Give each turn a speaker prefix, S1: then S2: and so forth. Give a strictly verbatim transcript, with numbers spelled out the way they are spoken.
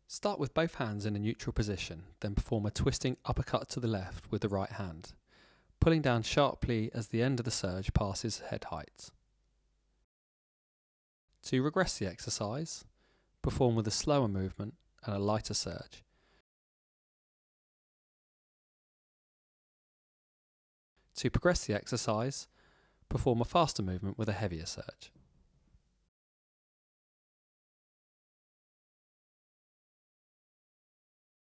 S1: Start with both hands in a neutral position, then perform a twisting uppercut to the left with the right hand, pulling down sharply as the end of the surge passes head height. To regress the exercise, perform with a slower movement and a lighter surge. To progress the exercise, perform a faster movement with a heavier surge.